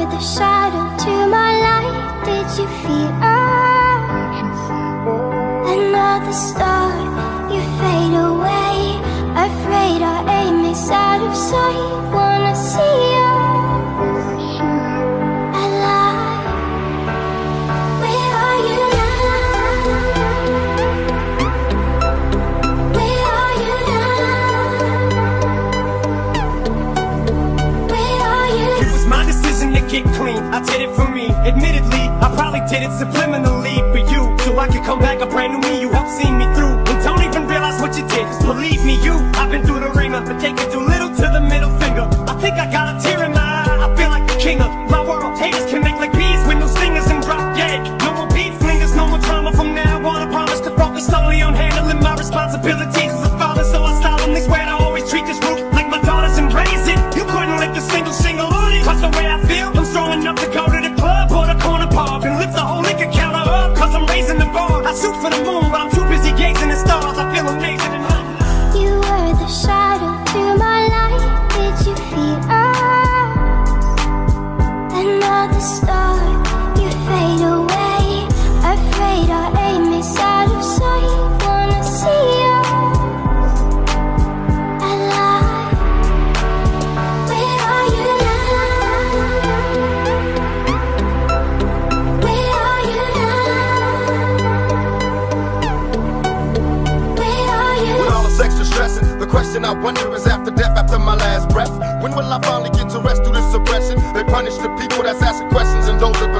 were the shadow to my light. Did you feel another star? You fade away, afraid our aim is out of sight. Wanna see you alive. Where are you now? Where are you now? Where are you? It was my decision to get clean, I did it for me. Admittedly, I probably did it subliminally for you, so I could come back a brand new me. You helped see me through, and don't even realize what you did. 'Cause believe me, I've been through the ringer, but taking too little to the middle finger. I think I got a tear in my eye, I feel like the king of my world. Haters connect like bees with no stingers and drop dead. No more beef flingers, no more drama from now on. I promise to focus solely on handling my responsibilities as a father, so I solemnly swear to always treat this roof like my daughters and raise it. You couldn't lift a single shingle on it, 'cause the way I feel, I'm strong enough to go to the club or the corner pub and lift the whole liquor counter up, 'cause I'm raising the bar. I shoot for the moon, but I'm too busy gazing at stars. I feel amazing and You were the shadow to my light. Did you feel another star? You fade away, afraid our aim is out of sight. Wanna see you alive. Where are you now? Where are you now? Where are you? With all this extra stressing, the question I wonder is after death, after my last breath, when will I finally get to rest through this suppression? They punish the people that's asking questions and those that